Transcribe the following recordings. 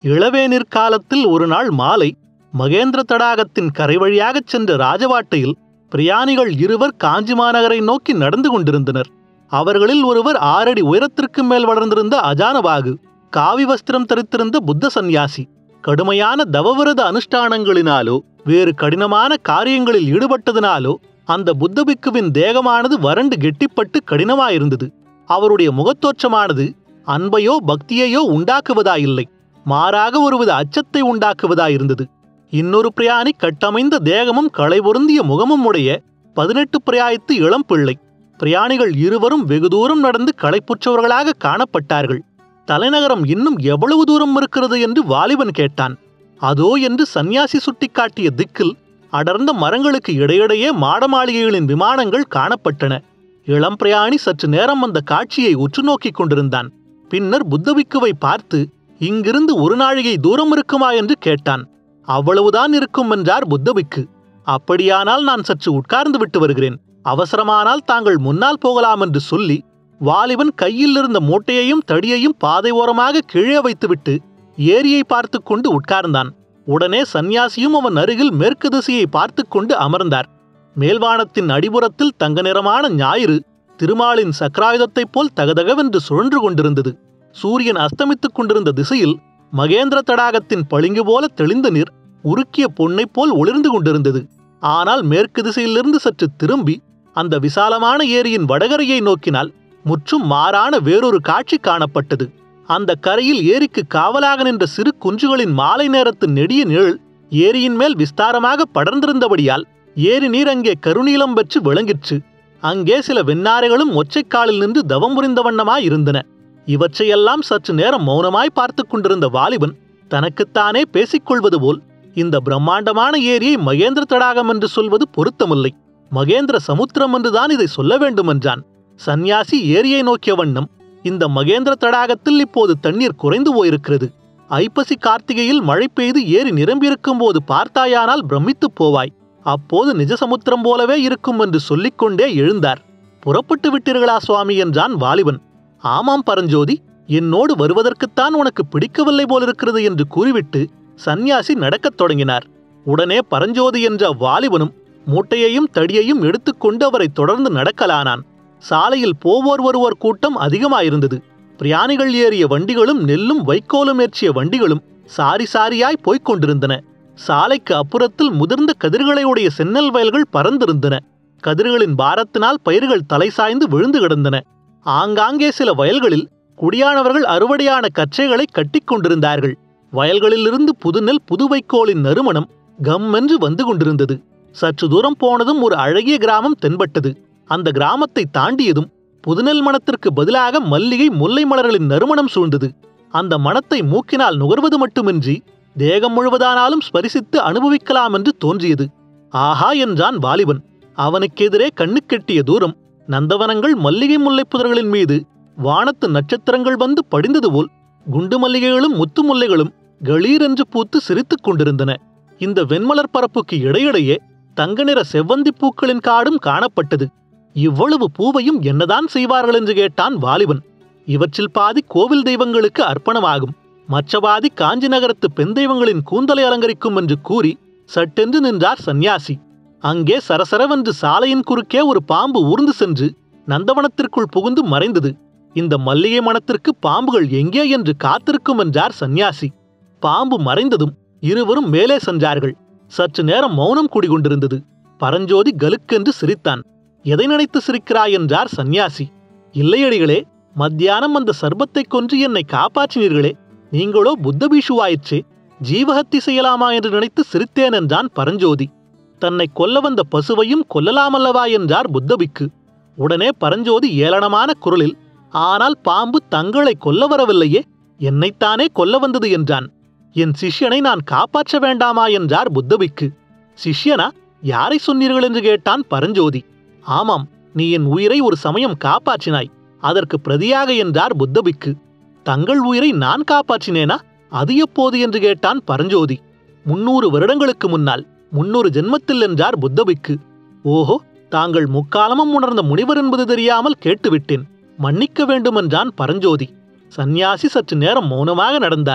இளவேனிற் காலத்தில் ஒரு நாள் மாலை மகேந்திர தடாகத்தின் கரை வழியாகச் சென்ற ராஜவாட்டையில் பிரயாணிகள் இருவர் காஞ்சி மாநகரை நோக்கி நடந்து கொண்டிருந்தனர். அவர்களில் ஒருவர் 6 அடி உயரத்திற்கு மேல் வளர்ந்திருந்த அஜானபாகு, காவி வஸ்திரம் தரித்திருந்த புத்த சந்நியாசி. கடுமையான தவவிரத அனுஷ்டானங்களினாலோ வேறு கடினமான காரியங்களில் ஈடுபட்டதினாலோ அந்த புத்த பிக்குவின் தேகமானது வறண்டு கெட்டிப்பட்டு கடினமாயிருந்தது. அவருடைய முகத்தோற்றமானது அன்பையோ பக்தியையோ உண்டாக்குவதாயில்லை, மாறாக ஒருவித அச்சத்தை உண்டாக்குவதாயிருந்தது. இன்னொரு பிரயாணி கட்டமைந்த தேகமும் களை பொருந்திய முகமும் உடைய 18 பிரயாயத்து இளம் பிள்ளை. பிரயாணிகள் இருவரும் வெகு தூரம் நடந்து களைப்புற்றவர்களாக காணப்பட்டார்கள். தலைநகரம் இன்னும் எவ்வளவு தூரம் இருக்கிறது என்று வாலிபன் கேட்டான். அதோ என்று சந்நியாசி சுட்டிக்காட்டிய திக்கில் அடர்ந்த மரங்களுக்கு இடையிடையே மாடமாளிகைகளின் விமானங்கள் காணப்பட்டன. இளம் பிரயாணி சற்று நேரம் அந்த காட்சியை உற்று நோக்கிக் கொண்டிருந்தான். பின்னர் புத்தபிக்குவை பார்த்து, இங்கிருந்து 1 நாழிகை தூரம் இருக்குமா என்று கேட்டான். அவ்வளவுதான் இருக்கும் என்றார் புத்தபிக்கு. அப்படியானால் நான் சற்று உட்கார்ந்து விட்டு வருகிறேன், அவசரமானால் தாங்கள் முன்னால் போகலாம் என்று சொல்லி வாலிபன் கையில் இருந்த மூட்டையையும் தடியையும் பாதை ஓரமாக கீழே வைத்துவிட்டு ஏரியை பார்த்து கொண்டு உட்கார்ந்தான். உடனே சந்நியாசியும் அவன் அருகில் மேற்கு திசையை பார்த்து கொண்டு அமர்ந்தார். மேல்வானத்தின் அடிபுறத்தில் தங்க நிறமான ஞாயிறு திருமாலின் சக்கராயுதத்தைப் போல் தகதகவென்று சுழன்று கொண்டிருந்தது. சூரியன் அஸ்தமித்துக் கொண்டிருந்த திசையில் மகேந்திர தடாகத்தின் பளிங்கு போல தெளிந்த நீர் உருக்கிய பொன்னைப் போல் ஒளிர்ந்து கொண்டிருந்தது. ஆனால் மேற்கு திசையிலிருந்து சற்று திரும்பி அந்த விசாலமான ஏரியின் வடகரையை நோக்கினால் முற்றும் மாறான வேறொரு காட்சி காணப்பட்டது. அந்த கரையில் ஏரிக்கு காவலாக நின்ற சிறு குஞ்சுகளின் மாலை நேரத்து நெடிய நிழல் ஏரியின் மேல் விஸ்தாரமாக படர்ந்திருந்தபடியால் ஏரி நீர் அங்கே கருநீலம் பெற்று விளங்கிற்று. அங்கே சில வெண்ணாரைகளும் ஒற்றைக்காலில் நின்று தவம் புரிந்த வண்ணமாயிருந்தன. இவற்றையெல்லாம் சற்று நேரம் மௌனமாய் பார்த்து கொண்டிருந்த வாலிபன் தனக்குத்தானே பேசிக்கொள்வது போல், இந்த பிரம்மாண்டமான ஏரியை மகேந்திர தடாகம் என்று சொல்வது பொருத்தமில்லை, மகேந்திர சமுத்திரம் என்றுதான் இதை சொல்ல வேண்டும் என்றான். சந்நியாசி ஏரியை நோக்கிய வண்ணம், இந்த மகேந்திர தடாகத்தில் இப்போது தண்ணீர் குறைந்து போயிருக்கிறது. ஐப்பசி கார்த்திகையில் மழை பெய்து ஏரி நிரம்பியிருக்கும் போது பார்த்தாயானால் பிரமித்துப் போவாய். அப்போது நிஜசமுத்திரம் போலவே இருக்கும் என்று சொல்லிக்கொண்டே எழுந்தார். புறப்பட்டு விட்டீர்களா சுவாமி என்றான் வாலிபன். ஆமாம் பரஞ்சோதி, என்னோடு வருவதற்குத்தான் உனக்கு பிடிக்கவில்லை போலிருக்கிறது என்று கூறிவிட்டு சந்நியாசி நடக்கத் தொடங்கினார். உடனே பரஞ்சோதி என்ற வாலிபனும் மூட்டையையும் தடியையும் எடுத்துக்கொண்டு அவரை தொடர்ந்து நடக்கலானான். சாலையில் போவோர் வருவோர் கூட்டம் அதிகமாயிருந்தது. பிரயாணிகள் ஏறிய வண்டிகளும் நெல்லும் வைக்கோலும் ஏற்றிய வண்டிகளும் சாரி சாரியாய் போய்க் கொண்டிருந்தன. சாலைக்கு அப்புறத்தில் முதிர்ந்த கதிர்களையுடைய செந்நெல் வயல்கள் பறந்திருந்தன. கதிர்களின் பாரத்தினால் பயிர்கள் தலை சாய்ந்து விழுந்து கிடந்தன. ஆங்காங்கே சில வயல்களில் குடியானவர்கள் அறுவடையான கற்றைகளை கட்டிக் கொண்டிருந்தார்கள். வயல்களிலிருந்து புதுநெல் புது வைக்கோலின் நறுமணம் கம்மென்று வந்து கொண்டிருந்தது. சற்று தூரம் போனதும் ஒரு அழகிய கிராமம் தென்பட்டது. அந்த கிராமத்தை தாண்டியதும் புதுநெல் மணத்திற்கு பதிலாக மல்லிகை முல்லை மலர்களின் நறுமணம் சூழ்ந்தது. அந்த மணத்தை மூக்கினால் நுகர்வது மட்டுமின்றி தேகம் முழுவதானாலும் ஸ்பரிசித்து அனுபவிக்கலாம் என்று தோன்றியது. ஆஹா என்றான் வாலிபன். அவனுக்கெதிரே கண்ணுக்கெட்டிய தூரம் நந்தவனங்கள் மல்லிகை முல்லை புதர்களின் மீது வானத்து நட்சத்திரங்கள் வந்து படிந்தது போல் குண்டு மல்லிகைகளும் முத்து முல்லைகளும் களீரென்று பூத்து சிரித்துக் கொண்டிருந்தன. இந்த வெண்மலர் பரப்புக்கு இடையிடையே தங்க நிற செவ்வந்தி பூக்களின் காடும் காணப்பட்டது. இவ்வளவு பூவையும் என்னதான் செய்வார்கள் என்று கேட்டான் வாலிபன். இவற்றில் பாதி கோவில் தெய்வங்களுக்கு அர்ப்பணமாகும், மற்ற பாதி காஞ்சி நகரத்து பெண் தெய்வங்களின் கூந்தலை அலங்கரிக்கும் என்று கூறி சட்டென்று நின்றார் சந்நியாசி. அங்கே சரசரவென்று சாலையின் குறுக்கே ஒரு பாம்பு ஊர்ந்து சென்று நந்தவனத்திற்குள் புகுந்து மறைந்தது. இந்த மல்லிகை மணத்திற்கு பாம்புகள் எங்கே என்று காத்திருக்கும் என்றார் சந்நியாசி. பாம்பு மறைந்ததும் இருவரும் மேலே சென்றார்கள். சற்று நேரம் மௌனம் கூடிக்கொண்டிருந்தது. பரஞ்சோதி கலுக்கென்று சிரித்தான். எதை நினைத்து சிரிக்கிறாய் என்றார் சந்நியாசி. இல்லையடிகளே, மத்தியானம் அந்த சர்பத்தை கொன்று என்னை காப்பாற்றினீர்களே, நீங்களோ புத்த பீஷுவாயிற்றே, ஜீவஹத்தி செய்யலாமா என்று நினைத்து சிரித்தேன் என்றான் பரஞ்சோதி. தன்னை கொல்ல வந்த பசுவையும் கொல்லலாமல்லவா என்றார் புத்தபிக்கு. உடனே பரஞ்சோதி ஏளனமான குரலில், ஆனால் பாம்பு தங்களை கொல்ல வரவில்லையே, என்னைத்தானே கொல்ல வந்தது என்றான். என் சிஷ்யனை நான் காப்பாற்ற வேண்டாமா என்றார் புத்தபிக்கு. சிஷ்யனா? யாரை சொன்னீர்கள் என்று கேட்டான் பரஞ்சோதி. ஆமாம், நீ என் உயிரை ஒரு சமயம் காப்பாற்றினாய், அதற்கு பிரதியாக என்றார் புத்தபிக்கு. தங்கள் உயிரை நான் காப்பாற்றினேனா? அது எப்போது என்று கேட்டான் பரஞ்சோதி. 300 வருடங்களுக்கு முன்னால், 300 ஜென்மத்தில் என்றார் புத்தபிக்கு. ஓஹோ, தாங்கள் முக்காலமும் உணர்ந்த முனிவர் என்பது தெரியாமல் கேட்டுவிட்டேன், மன்னிக்க வேண்டும் என்றான் பரஞ்சோதி. சந்நியாசி சற்று நேரம் மௌனமாக நடந்தார்.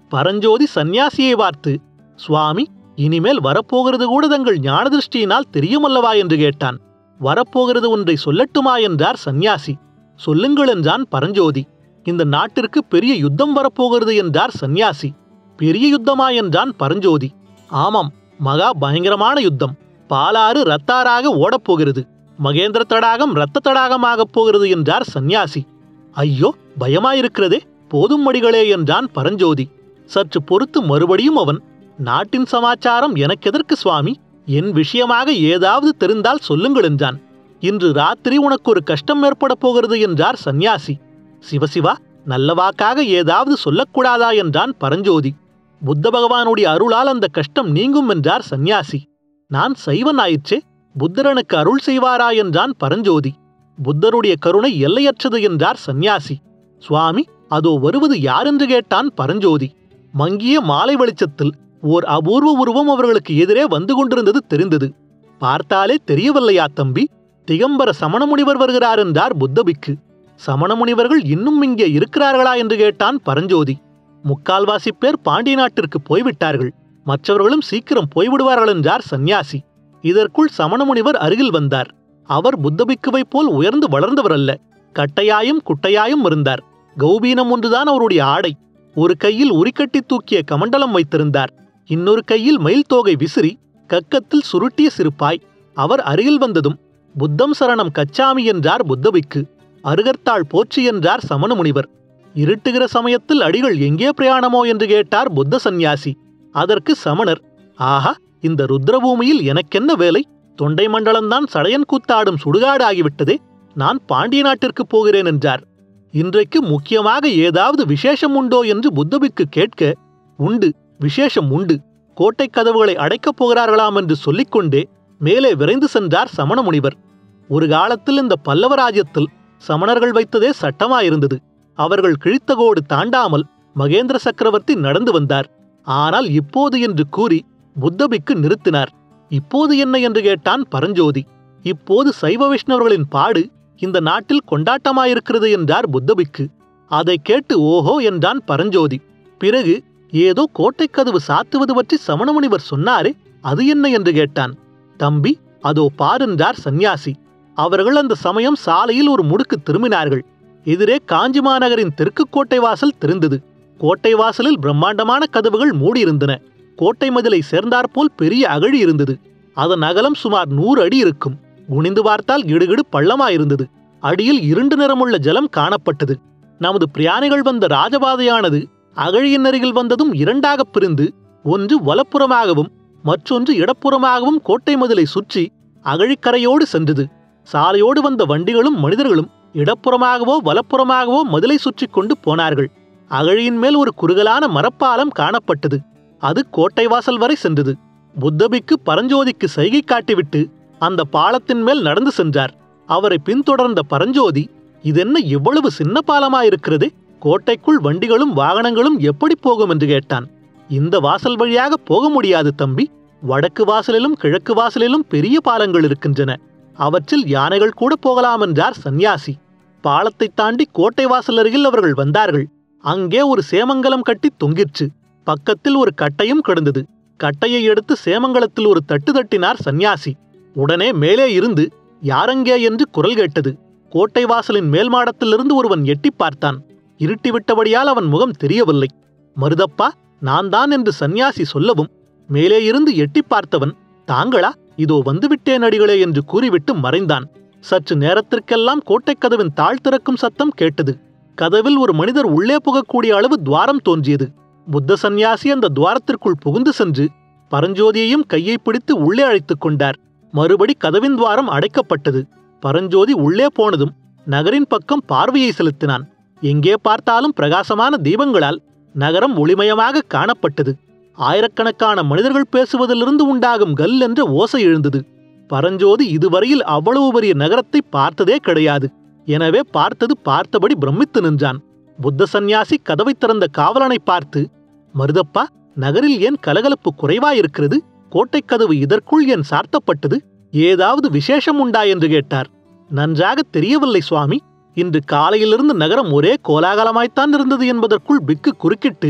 பரஞ்சோதி சந்நியாசியை பார்த்து, சுவாமி, இனிமேல் வரப்போகிறது கூட தங்கள் ஞான திருஷ்டியினால் தெரியுமல்லவா என்று கேட்டான். வரப்போகிறது ஒன்றை சொல்லட்டுமா என்றார் சந்நியாசி. சொல்லுங்கள் என்றான் பரஞ்சோதி. இந்த நாட்டிற்கு பெரிய யுத்தம் வரப்போகிறது என்றார் சந்நியாசி. பெரிய யுத்தமா என்றான் பரஞ்சோதி. ஆமாம், மகா பயங்கரமான யுத்தம். பாலாறு ரத்தாராக ஓடப்போகிறது. மகேந்திர தடாகம் இரத்த தடாகமாகப் போகிறது என்றார் சந்நியாசி. ஐயோ, பயமாயிருக்கிறதே, போதும் மடிகளே என்றான் பரஞ்சோதி. சற்று பொறுத்து மறுபடியும் அவன், நாட்டின் சமாச்சாரம் எனக்கெதற்கு சுவாமி, என் விஷயமாக ஏதாவது தெரிந்தால் சொல்லுங்கள் என்றான். இன்று ராத்திரி உனக்கு ஒரு கஷ்டம் ஏற்பட போகிறது என்றார் சந்நியாசி. சிவசிவா, நல்ல வாக்காக ஏதாவது சொல்லக்கூடாதா என்றான் பரஞ்சோதி. புத்த பகவானுடைய அருளால் அந்த கஷ்டம் நீங்கும் என்றார் சந்நியாசி. நான் சைவன் ஆயிற்றே, புத்தரனுக்கு அருள் செய்வாரா என்றான் பரஞ்சோதி. புத்தருடைய கருணை எல்லையற்றது என்றார் சந்நியாசி. சுவாமி, அதோ வருவது யாரென்று கேட்டான் பரஞ்சோதி. மங்கிய மாலை வெளிச்சத்தில் ஓர் அபூர்வ உருவம் அவர்களுக்கு எதிரே வந்து கொண்டிருந்தது தெரிந்தது. பார்த்தாலே தெரியவில்லையா தம்பி, திகம்பர சமண முனிவர் வருகிறார் என்றார் புத்தபிக்கு. சமண முனிவர்கள் இன்னும் இங்கே இருக்கிறார்களா என்று கேட்டான் பரஞ்சோதி. முக்கால்வாசி பேர் பாண்டிய நாட்டிற்கு போய்விட்டார்கள், மற்றவர்களும் சீக்கிரம் போய்விடுவார்கள் என்றார் சந்நியாசி. இதற்குள் சமண முனிவர் அருகில் வந்தார். அவர் புத்தபிக்குவை போல் உயர்ந்து வளர்ந்தவர் அல்ல. கட்டையாயும் குட்டையாயும் இருந்தார். கௌபீனம் ஒன்றுதான் அவருடைய ஆடை. ஒரு கையில் உரிக்கட்டி தூக்கிய கமண்டலம் வைத்திருந்தார். இன்னொரு கையில் மயில் தோகை விசிறி கக்கத்தில் சுருட்டிய சிறுப்பாய். அவர் அருகில் வந்ததும், புத்தம் சரணம் கச்சாமி என்றார் புத்தபிக்கு. அருகர்த்தாள் போற்றி என்றார் சமண முனிவர். இருட்டுகிற சமயத்தில் அடிகள் எங்கே பிரயாணமோ என்று கேட்டார் புத்த சந்நியாசி. அதற்கு சமணர், ஆஹா, இந்த ருத்ரபூமியில் எனக்கென்ன வேலை? தொண்டை மண்டலம்தான் சடையன் கூத்தாடும் சுடுகாடு ஆகிவிட்டதே. நான் பாண்டிய நாட்டிற்கு போகிறேன் என்றார். இன்றைக்கு முக்கியமாக ஏதாவது விசேஷம் உண்டோ என்று புத்தபிக்கு கேட்க, உண்டு, விசேஷம் உண்டு. கோட்டை கதவுகளை அடைக்கப் போகிறார்களாம் என்று சொல்லிக்கொண்டே மேலே விரைந்து சென்றார் சமண முனிவர். ஒரு காலத்தில் இந்த பல்லவ ராஜ்யத்தில் சமணர்கள் வைத்ததே சட்டமாயிருந்தது. அவர்கள் கிழித்தகோடு தாண்டாமல் மகேந்திர சக்கரவர்த்தி நடந்து வந்தார். ஆனால் இப்போது என்று கூறி புத்தபிக்கு நிறுத்தினார். இப்போது என்ன என்று கேட்டான் பரஞ்சோதி. இப்போது சைவ வைஷ்ணவர்களின் பாடு இந்த நாட்டில் கொண்டாட்டமாயிருக்கிறது என்றார் புத்தபிக்கு. அதை கேட்டு ஓஹோ என்றான் பரஞ்சோதி. பிறகு, ஏதோ கோட்டைக்கதவு சாத்துவது பற்றி சமணமுனிவர் சொன்னாரே, அது என்ன என்று கேட்டான். தம்பி, அதோ பாருன்றார் சந்நியாசி. அவர்கள் அந்த சமயம் சாலையில் ஒரு முடுக்கு திரும்பினார்கள். எதிரே காஞ்சி மாநகரின் தெற்கு கோட்டை வாசல் தெரிந்தது. கோட்டை வாசலில் பிரம்மாண்டமான கதவுகள் மூடியிருந்தன. கோட்டை மதிலை சேர்ந்தாற்போல் பெரிய அகழி இருந்தது. அதன் அகலம் சுமார் 100 அடி இருக்கும். குனிந்து பார்த்தால் இடுகிடு பள்ளமாயிருந்தது. அடியில் இருண்டு நிறமுள்ள ஜலம் காணப்பட்டது. நமது பிரயாணிகள் வந்த ராஜபாதையானது அகழியின் அருகில் வந்ததும் 2ஆகப் பிரிந்து, ஒன்று வலப்புறமாகவும் மற்றொன்று இடப்புறமாகவும் கோட்டை மதிலை சுற்றி அகழிக்கரையோடு சென்றது. சாலையோடு வந்த வண்டிகளும் மனிதர்களும் இடப்புறமாகவோ வலப்புறமாகவோ மதிலை சுற்றி கொண்டு போனார்கள். அகழியின் மேல் ஒரு குறுகலான மரப்பாலம் காணப்பட்டது. அது கோட்டை வாசல் வரை சென்றது. புத்தபிக்கு பரஞ்சோதிக்கு சைகை காட்டிவிட்டு அந்த பாலத்தின் மேல் நடந்து சென்றார். அவரை பின்தொடர்ந்த பரஞ்சோதி, இதென்ன இவ்வளவு சின்ன பாலமாயிருக்கிறது? கோட்டைக்குள் வண்டிகளும் வாகனங்களும் எப்படி போகும் என்று கேட்டான். இந்த வாசல் வழியாக போக முடியாது தம்பி. வடக்கு வாசலிலும் கிழக்கு வாசலிலும் பெரிய பாலங்கள் இருக்கின்றன. அவற்றில் யானைகள் கூட போகலாம் என்றார் சந்நியாசி. பாலத்தை தாண்டி கோட்டை வாசல் அருகில் அவர்கள் வந்தார்கள். அங்கே ஒரு சேமங்கலம் கட்டி தொங்கிற்று. பக்கத்தில் ஒரு கட்டையும் கிடந்தது. கட்டையை எடுத்து சேமங்கலத்தில் ஒரு தட்டு தட்டினார் சந்நியாசி. உடனே மேலே இருந்து, யாரங்கே என்று குரல் கேட்டது. கோட்டை வாசலின் மேல் மாடத்திலிருந்து ஒருவன் எட்டி பார்த்தான். இருட்டிவிட்டபடியால் அவன் முகம் தெரியவில்லை. மருதப்பா, நான் தான் என்று சந்நியாசி சொல்லவும், மேலே இருந்து எட்டி பார்த்தவன், தாங்களா, இதோ வந்துவிட்டேன் அடிகளே என்று கூறிவிட்டு மறைந்தான். சற்று நேரத்திற்கெல்லாம் கோட்டைக் கதவின் தாழ் திறக்கும் சத்தம் கேட்டது. கதவில் ஒரு மனிதர் உள்ளே புகக்கூடிய அளவு துவாரம் தோன்றியது. புத்த சந்நியாசி அந்த துவாரத்திற்குள் புகுந்து சென்று பரஞ்சோதியையும் கையை பிடித்து உள்ளே அழைத்துக் கொண்டார். மறுபடி கதவின் துவாரம் அடைக்கப்பட்டது. பரஞ்சோதி உள்ளே போனதும் நகரின் பக்கம் பார்வையை செலுத்தினான். எங்கே பார்த்தாலும் பிரகாசமான தீபங்களால் நகரம் ஒளிமயமாக காணப்பட்டது. ஆயிரக்கணக்கான மனிதர்கள் பேசுவதிலிருந்து உண்டாகும் கல் என்ற ஓசை எழுந்தது. பரஞ்சோதி இதுவரையில் அவ்வளவு பெரிய நகரத்தை பார்த்ததே கிடையாது. எனவே பார்த்தபடி பிரமித்து நின்றான். புத்த சந்நியாசி கதவை திறந்த காவலனை பார்த்து, மருதப்பா, நகரில் ஏன் கலகலப்பு குறைவாயிருக்கிறது? கோட்டைக் கதவு இதற்குள் ஏன் சார்த்தப்பட்டது? ஏதாவது விசேஷம் உண்டா என்று கேட்டார். நன்றாக தெரியவில்லை சுவாமி. இன்று காலையிலிருந்து நகரம் ஒரே கோலாகலமாய்த்தான் இருந்தது என்பதற்குள் பிக்கு குறுக்கிட்டு,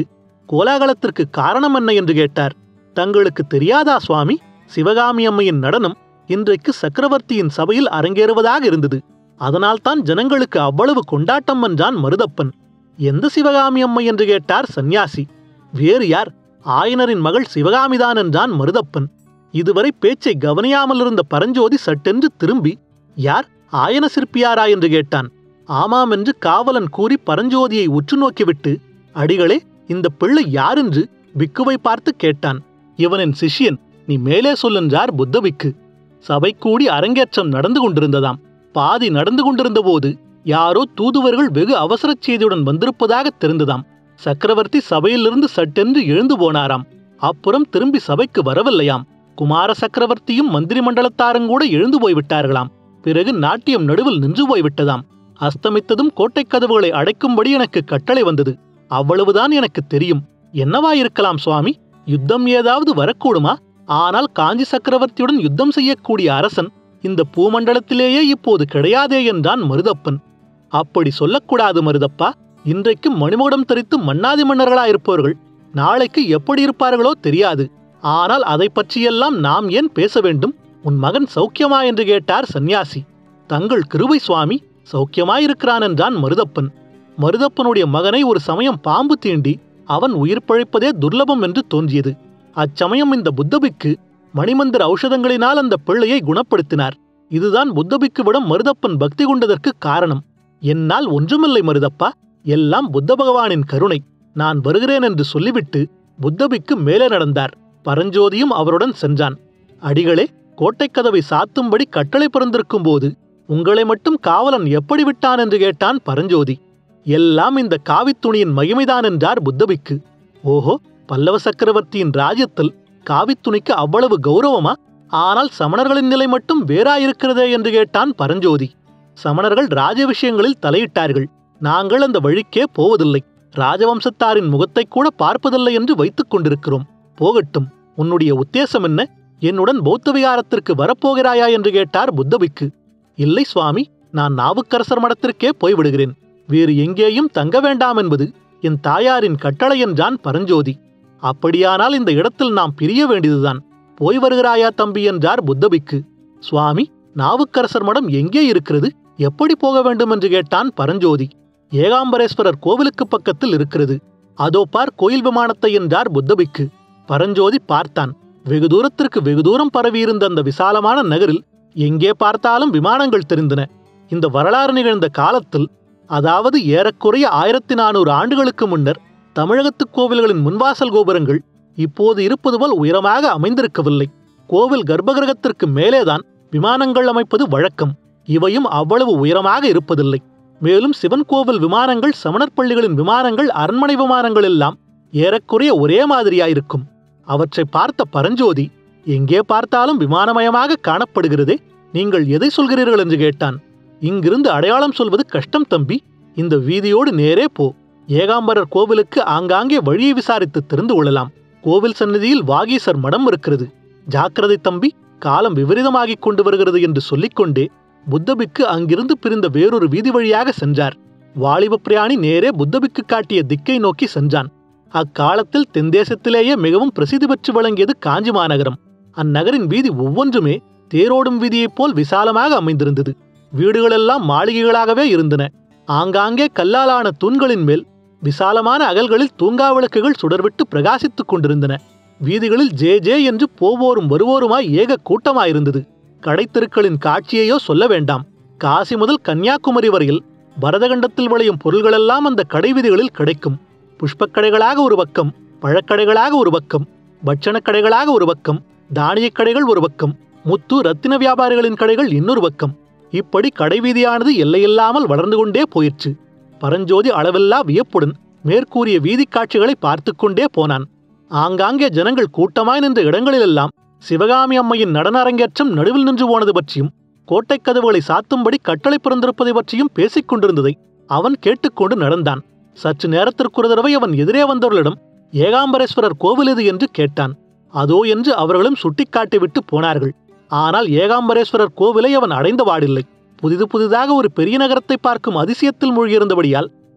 கோலாகலத்திற்கு காரணம் என்ன என்று கேட்டார். தங்களுக்கு தெரியாதா சுவாமி, சிவகாமி அம்மையின் நடனம் இன்றைக்கு சக்கரவர்த்தியின் சபையில் அரங்கேறுவதாக இருந்தது. அதனால்தான் ஜனங்களுக்கு அவ்வளவு கொண்டாட்டம் என்றான் மருதப்பன். எந்த சிவகாமி அம்மை என்று கேட்டார் சந்நியாசி. வேறு யார், ஆயனரின் மகள் சிவகாமிதான் என்றான் மருதப்பன். இதுவரை பேச்சை கவனியாமல் இருந்த பரஞ்சோதி சட்டென்று திரும்பி, யார், ஆயன சிற்பியாரா என்று கேட்டான். ஆமாம் என்று காவலன் கூறி பரஞ்சோதியை உற்று நோக்கிவிட்டு, அடிகளே, இந்த பிள்ளை யாரென்று பிக்குவை பார்த்து கேட்டான். இவனின் சிஷ்யன், நீ மேலே சொல்லென்றார் புத்தபிக்கு. சபை கூடி அரங்கேற்றம் நடந்து கொண்டிருந்ததாம். பாதி நடந்து கொண்டிருந்த போது யாரோ தூதுவர்கள் வெகு அவசர செய்தியுடன் வந்திருப்பதாக தெரிந்ததாம். சக்கரவர்த்தி சபையிலிருந்து சட்டென்று எழுந்து போனாராம். அப்புறம் திரும்பி சபைக்கு வரவில்லையாம். குமார சக்கரவர்த்தியும் மந்திரி மண்டலத்தாருங்கூட எழுந்து போய்விட்டார்களாம். பிறகு நாட்டியம் நடுவில் நின்று போய்விட்டதாம். அஸ்தமித்ததும் கோட்டை கதவுகளை அடைக்கும்படி எனக்கு கட்டளை வந்தது. அவ்வளவுதான் எனக்கு தெரியும். என்னவாயிருக்கலாம் சுவாமி? யுத்தம் ஏதாவது வரக்கூடுமா? ஆனால் காஞ்சி சக்கரவர்த்தியுடன் யுத்தம் செய்யக்கூடிய அரசன் இந்த பூமண்டலத்திலேயே இப்போது கிடையாதே என்றான் மருதப்பன். அப்படி சொல்லக்கூடாது மருதப்பா. இன்றைக்கும் மணிமகுடம் தரித்து மன்னாதி மன்னர்களாயிருப்பவர்கள் நாளைக்கு எப்படி இருப்பார்களோ தெரியாது. ஆனால் அதை பற்றியெல்லாம் நாம் ஏன் பேச வேண்டும்? உன் மகன் சௌக்கியமா என்று கேட்டார் சந்நியாசி. தங்கள் கிருபை சுவாமி, சௌக்கியமாயிருக்கிறான் என்றான் மருதப்பன். மருதப்பனுடைய மகனை ஒரு சமயம் பாம்பு தீண்டி அவன் உயிர் பிழைப்பதே துர்லபம் என்று தோன்றியது. அச்சமயம் இந்த புத்தபிக்கு மணிமந்திர ஔஷதங்களினால் அந்த பிள்ளையை குணப்படுத்தினார். இதுதான் புத்தபிக்குவிடம் மருதப்பன் பக்தி கொண்டதற்கு காரணம். என்னால் ஒன்றுமில்லை மருதப்பா, எல்லாம் புத்த பகவானின் கருணை. நான் வருகிறேன் என்று சொல்லிவிட்டு புத்தபிக்கு மேலே நடந்தார். பரஞ்சோதியும் அவருடன் சென்றான். அடிகளே, கோட்டைக் கதவை சாத்தும்படி கட்டளை பிறந்திருக்கும் போது உங்களை மட்டும் காவலன் எப்படி விட்டான் என்று கேட்டான் பரஞ்சோதி. எல்லாம் இந்த காவித்துணியின் மகிமைதான் என்றார் புத்தபிக்கு. ஓஹோ, பல்லவ சக்கரவர்த்தியின் ராஜ்யத்தில் காவித்துணிக்கு அவ்வளவு கௌரவமா? ஆனால் சமணர்களின் நிலை மட்டும் வேறாயிருக்கிறதே என்று கேட்டான் பரஞ்சோதி. சமணர்கள் ராஜ விஷயங்களில் தலையிட்டார்கள். நாங்கள் அந்த வழிக்கே போவதில்லை. ராஜவம்சத்தாரின் முகத்தை கூட பார்ப்பதில்லை என்று வைத்துக் கொண்டிருக்கிறோம். போகட்டும், உன்னுடைய உத்தேசம் என்ன? என்னுடன் பௌத்த விகாரத்திற்கு வரப்போகிறாயா என்று கேட்டார் புத்தபிக்கு. இல்லை சுவாமி, நான் நாவுக்கரசர் மடத்திற்கே போய்விடுகிறேன். வேறு எங்கேயும் தங்க வேண்டாம் என்பது என் தாயாரின் கட்டளை என்றான் பரஞ்சோதி. அப்படியானால் இந்த இடத்தில் நாம் பிரிய வேண்டியதுதான். போய் வருகிறாயா தம்பி என்றார் புத்தபிக்கு. சுவாமி, நாவுக்கரசர் மடம் எங்கே இருக்கிறது? எப்படி போக வேண்டும் என்று கேட்டான் பரஞ்சோதி. ஏகாம்பரேஸ்வரர் கோவிலுக்கு பக்கத்தில் இருக்கிறது. அதோ பார் கோயில் விமானத்தை என்றார் புத்தபிக்கு. பரஞ்சோதி பார்த்தான். வெகு தூரத்திற்கு வெகு தூரம் பரவியிருந்த அந்த விசாலமான நகரில் எங்கே பார்த்தாலும் விமானங்கள் தெரிந்தன. இந்த வரலாறு நிகழ்ந்த காலத்தில், அதாவது ஏறக்குறைய 1400 ஆண்டுகளுக்கு முன்னர், தமிழகத்து கோவில்களின் முன்வாசல் கோபுரங்கள் இப்போது இருப்பது போல் உயரமாக அமைந்திருக்கவில்லை. கோவில் கர்ப்பகிரகத்திற்கு மேலேதான் விமானங்கள் அமைப்பது வழக்கம். இவையும் அவ்வளவு உயரமாக இருப்பதில்லை. மேலும் சிவன் கோவில் விமானங்கள், சமணர் பள்ளிகளின் விமானங்கள், அரண்மனை விமானங்கள் எல்லாம் ஏறக்குறைய ஒரே மாதிரியாயிருக்கும். அவற்றை பார்த்த பரஞ்சோதி, எங்கே பார்த்தாலும் விமானமயமாக காணப்படுகிறதே, நீங்கள் எதை சொல்கிறீர்கள் என்று கேட்டான். இங்கிருந்து அடையாளம் சொல்வது கஷ்டம் தம்பி. இந்த வீதியோடு நேரே போ. ஏகாம்பரர் கோவிலுக்கு ஆங்காங்கே வழியை விசாரித்து தெரிந்து கொள்ளலாம். கோவில் சந்நிதியில் வாகீசர் மடம் இருக்கிறது. ஜாக்கிரதை தம்பி, காலம் விபரீதமாகிக் கொண்டு வருகிறது என்று சொல்லிக்கொண்டே புத்தபிக்கு அங்கிருந்து பிரிந்த வேறொரு வீதி வழியாக சென்றார். வாலிப பிரயாணி நேரே புத்தபிக்கு காட்டிய திக்கை நோக்கி சென்றான். அக்காலத்தில் தென்தேசத்திலேயே மிகவும் பிரசித்தி பெற்று விளங்கியது காஞ்சி மாநகரம். அந்நகரின் வீதி ஒவ்வொன்றுமே தேரோடும் வீதியைப் போல் விசாலமாக அமைந்திருந்தது. வீடுகளெல்லாம் மாளிகைகளாகவே இருந்தன. ஆங்காங்கே கல்லாலான தூண்களின் மேல் விசாலமான அகல்களில் தூங்கா விளக்குகள் சுடர்விட்டு பிரகாசித்துக் கொண்டிருந்தன. வீதிகளில் ஜே ஜே என்று போவோரும் வருவோருமாய் ஏக கூட்டமாயிருந்தது. கடைத்தெருக்களின் காட்சியையோ சொல்ல வேண்டாம். காசி முதல் கன்னியாகுமரி வரையில் பரதகண்டத்தில் விளையும் பொருள்களெல்லாம் அந்த கடை வீதிகளில் கிடைக்கும். புஷ்பக்கடைகளாக ஒரு பக்கம், பழக்கடைகளாக ஒரு பக்கம், பட்சணக் கடைகளாக ஒரு பக்கம், தானியக் கடைகள் ஒரு பக்கம், முத்து ரத்தின வியாபாரிகளின் கடைகள் இன்னொரு பக்கம். இப்படி கடைவீதியானது எல்லையில்லாமல் வளர்ந்து கொண்டே போயிற்று. பரஞ்சோதி அளவில்லா வியப்புடன் மேற்கூறிய வீதி காட்சிகளை பார்த்து கொண்டே போனான். ஆங்காங்கே ஜனங்கள் கூட்டமாய் நின்ற இடங்களிலெல்லாம் சிவகாமி அம்மையின் நடன அரங்கேற்றம் நடுவில் நின்று போனது பற்றியும், கோட்டைக் கதவுகளை சாத்தும்படி கட்டளை பிறந்திருப்பதை பற்றியும் பேசிக் கொண்டிருந்ததை அவன் கேட்டுக்கொண்டு நடந்தான். சற்று நேரத்திற்கொரு தடவை அவன் எதிரே வந்தவர்களிடம் ஏகாம்பரேஸ்வரர் கோவில் எது என்று கேட்டான். அதோ என்று அவர்களும் சுட்டிக்காட்டிவிட்டு போனார்கள். ஆனால் ஏகாம்பரேஸ்வரர் கோவிலை அவன் அடைந்த பாடில்லை. புதிதாக ஒரு பெரிய நகரத்தை பார்க்கும் அதிசயத்தில் மூழ்கியிருந்தபடியால்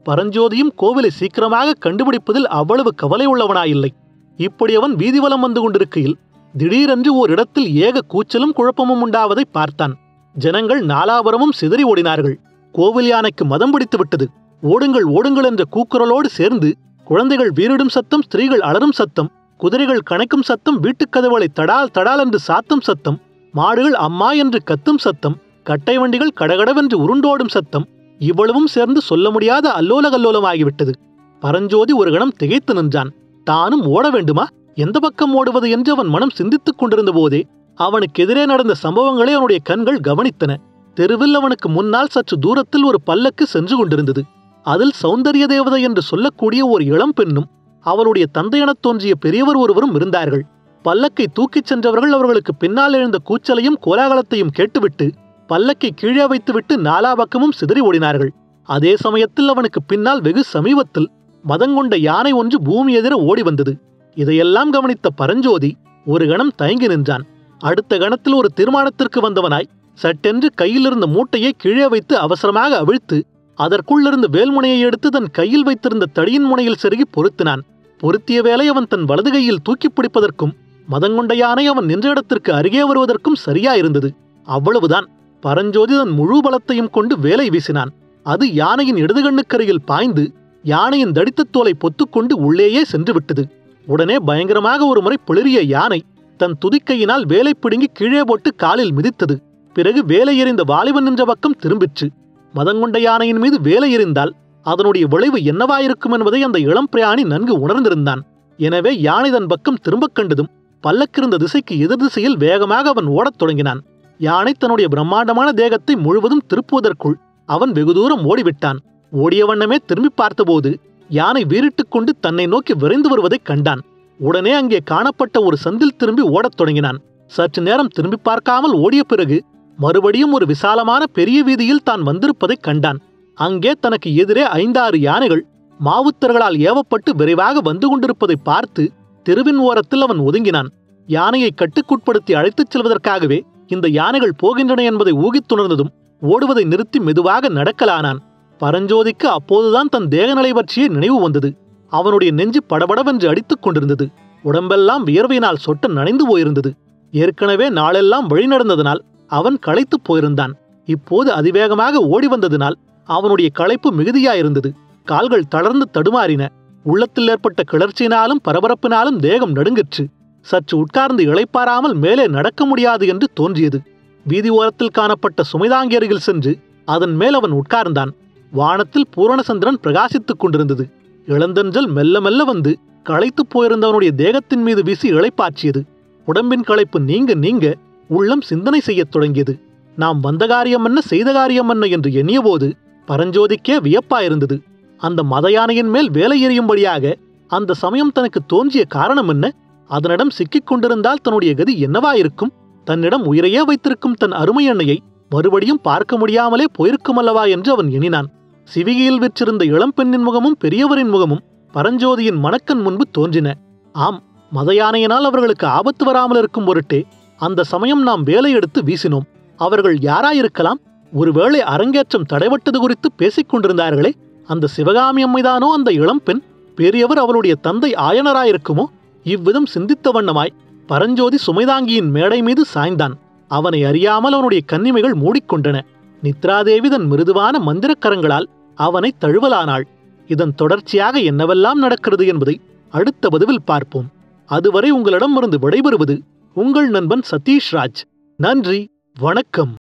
பரஞ்சோதியும் கோவிலை சீக்கிரமாக கண்டுபிடிப்பதில் அவ்வளவு கவலை உள்ளவனாயில்லை. இப்படி அவன் வீதிவலம் வந்து கொண்டிருக்கையில் திடீரென்று ஓரிடத்தில் ஏக கூச்சலும் குழப்பமும் உண்டாவதை பார்த்தான். ஜனங்கள் நாலாபுரமும் சிதறி ஓடினார்கள். கோவில் யானைக்கு மதம் பிடித்து விட்டது. ஓடுங்கள் ஓடுங்கள் என்ற கூக்குரலோடு சேர்ந்து குழந்தைகள் வீறிடும் சத்தம், ஸ்திரீகள் அலறும் சத்தம், குதிரைகள் கணைக்கும் சத்தம், வீட்டுக்கதவுகளை தடால் தடால் என்று சாத்தும் சத்தம், மாடுகள் அம்மா என்று கத்தும் சத்தம், கட்டை வண்டிகள் கடகடவென்று உருண்டோடும் சத்தம், இவ்வளவும் சேர்ந்து சொல்ல முடியாத அல்லோல கல்லோலமாகிவிட்டது. பரஞ்சோதி ஒரு கணம் திகைத்து நின்றான். தானும் ஓட வேண்டுமா? எந்த பக்கம் ஓடுவது என்று அவன் மனம் சிந்தித்துக் கொண்டிருந்த போதே அவனுக்கு எதிரே நடந்த சம்பவங்களை அவனுடைய கண்கள் கவனித்தன. தெருவில் அவனுக்கு முன்னால் சற்று தூரத்தில் ஒரு பல்லக்கு சென்று கொண்டிருந்தது. அதில் சௌந்தரிய தேவதை என்று சொல்லக்கூடிய ஒரு இளம் பெண்ணும் அவருடைய தந்தையெனத் தோன்றிய பெரியவர் ஒருவரும் இருந்தார்கள். பல்லக்கை தூக்கிச் சென்றவர்கள் அவர்களுக்கு பின்னால் எழுந்த கூச்சலையும் கோலாகலத்தையும் கேட்டுவிட்டு பல்லக்கை கீழே வைத்துவிட்டு நாலா பக்கமும் சிதறி ஓடினார்கள். அதே சமயத்தில் அவனுக்கு பின்னால் வெகு சமீபத்தில் மதங்கொண்ட யானை ஒன்று பூமி எதிர ஓடி வந்தது. இதையெல்லாம் கவனித்த பரஞ்சோதி ஒரு கணம் தயங்கி நின்றான். அடுத்த கணத்தில் ஒரு தீர்மானத்திற்கு வந்தவனாய் சட்டென்று கையிலிருந்த மூட்டையை கீழே வைத்து அவசரமாக அவிழ்த்து அதற்குள்ளிருந்த வேல்முனையை எடுத்து தன் கையில் வைத்திருந்த தடியின் முனையில் செருகி பொருத்தினான். பொருத்திய வேலை அவன் தன் வலது கையில் தூக்கி பிடிப்பதற்கும் மதங்கொண்ட யானை அவன் நின்ற இடத்திற்கு அருகே வருவதற்கும் சரியாயிருந்தது. அவ்வளவுதான். பரஞ்சோதி தன் முழு பலத்தையும் கொண்டு வேலை வீசினான். அது யானையின் இடது கண்ணுக்கரையில் பாய்ந்து யானையின் தடித்த தோலை பொத்துக்கொண்டு உள்ளேயே சென்று விட்டது. உடனே பயங்கரமாக ஒரு முறை பிளிரிய யானை தன் துதிக்கையினால் வேலை பிடுங்கி கீழே போட்டு காலில் மிதித்தது. பிறகு வேலை எறிந்த வாலிபன் நின்ற பக்கம் திரும்பிற்று. மதங்கொண்ட யானையின் மீது வேலை எறிந்தால் அதனுடைய விளைவு என்னவாயிருக்கும் என்பதை அந்த இளம் பிரயாணி நன்கு உணர்ந்திருந்தான். எனவே யானை தன் பக்கம் திரும்பக் கண்டதும் பல்லக்கிருந்த திசைக்கு எதிர் திசையில் வேகமாக அவன் ஓடத் தொடங்கினான். யானை தன்னுடைய பிரம்மாண்டமான தேகத்தை முழுவதும் திருப்புவதற்குள் அவன் வெகு தூரம் ஓடிவிட்டான். ஓடிய வண்ணமே திரும்பி பார்த்தபோது யானை வீறிட்டுக் கொண்டு தன்னை நோக்கி விரைந்து வருவதைக் கண்டான். உடனே அங்கே காணப்பட்ட ஒரு சந்தில் திரும்பி ஓடத் தொடங்கினான். சற்று நேரம் திரும்பி பார்க்காமல் ஓடிய பிறகு மறுபடியும் ஒரு விசாலமான பெரிய வீதியில் தான் வந்திருப்பதைக் கண்டான். அங்கே தனக்கு எதிரே 5-6 யானைகள் மாவுத்தர்களால் ஏவப்பட்டு விரைவாக வந்து கொண்டிருப்பதை பார்த்து தெருவின் ஓரத்தில் அவன் ஒதுங்கினான். யானையை கட்டுக்குட்படுத்தி அழைத்துச் செல்வதற்காகவே இந்த யானைகள் போகின்றன என்பதை ஊகித்துணர்ந்ததும் ஓடுவதை நிறுத்தி மெதுவாக நடக்கலானான். பரஞ்சோதிக்கு அப்போதுதான் தன் தேகநிலை பற்றிய நினைவு வந்தது. அவனுடைய நெஞ்சு படபடவென்று அடித்துக் கொண்டிருந்தது. உடம்பெல்லாம் வியர்வையினால் சொட்ட நனைந்து போயிருந்தது. ஏற்கனவே நாளெல்லாம் வழி நடந்ததனால் அவன் களைத்துப் போயிருந்தான். இப்போது அதிவேகமாக ஓடி வந்ததினால் அவனுடைய களைப்பு மிகுதியாயிருந்தது. கால்கள் தளர்ந்து தடுமாறின. உள்ளத்தில் ஏற்பட்ட கிளர்ச்சியினாலும் பரபரப்பினாலும் தேகம் நடுங்கிற்று. சற்று உட்கார்ந்து இளைப்பாராமல் மேலே நடக்க முடியாது என்று தோன்றியது. வீதி ஓரத்தில் காணப்பட்ட சுமைதாங்கி அருகில் சென்று அதன் மேல் அவன் உட்கார்ந்தான். வானத்தில் பூரணசந்திரன் பிரகாசித்துக் கொண்டிருந்தது. இளந்தென்றல் மெல்ல மெல்ல வந்து களைத்துப் போயிருந்தவனுடைய தேகத்தின் மீது வீசி இளைப்பாற்றியது. உடம்பின் களைப்பு நீங்க நீங்க உள்ளம் சிந்தனை செய்யத் தொடங்கியது. நாம் வந்த காரியம் என்ன, செய்த காரியம் என்ன என்று எண்ணியபோது பரஞ்சோதிக்கே வியப்பாயிருந்தது. அந்த மத யானையின் மேல் வேலை எறியும்படியாக அந்த சமயம் தனக்கு தோன்றிய காரணம் என்ன? அதனிடம் சிக்கிக் கொண்டிருந்தால் தன்னுடைய கதி என்னவாயிருக்கும்? தன்னிடம் உயிரையே வைத்திருக்கும் தன் அருமை அன்னையை மறுபடியும் பார்க்க முடியாமலே போயிருக்குமல்லவா என்று அவன் எண்ணினான். சிவிகையில் விற்றிருந்த இளம்பெண்ணின் முகமும் பெரியவரின் முகமும் பரஞ்சோதியின் மனக்கண் முன்பு தோன்றின. ஆம், மத யானையினால் அவர்களுக்கு ஆபத்து வராமல் இருக்கும் பொருட்டே அந்த சமயம் நாம் வேலை எடுத்து வீசினோம். அவர்கள் யாராயிருக்கலாம்? ஒருவேளை அரங்கேற்றம் தடைபட்டது குறித்து பேசிக் கொண்டிருந்தார்களே, அந்த சிவகாமி அம்மைதானோ அந்த இளம்பெண்? பெரியவர் அவளுடைய தந்தை ஆயனராயிருக்குமோ? இவ்விதம் சிந்தித்த வண்ணமாய் பரஞ்சோதி சுமைதாங்கியின் மேடை மீது சாய்ந்தான். அவனை அறியாமல் அவனுடைய கன்னிமைகள் மூடிக்கொண்டன. நித்ராதேவி தன் மிருதுவான மந்திரக்கரங்களால் அவனை தழுவலானாள். இதன் தொடர்ச்சியாக என்னவெல்லாம் நடக்கிறது என்பதை அடுத்த பதிவில் பார்ப்போம். அதுவரை உங்களிடமிருந்து விடைபெறுவது உங்கள் நண்பன் சதீஷ் ராஜ். நன்றி, வணக்கம்.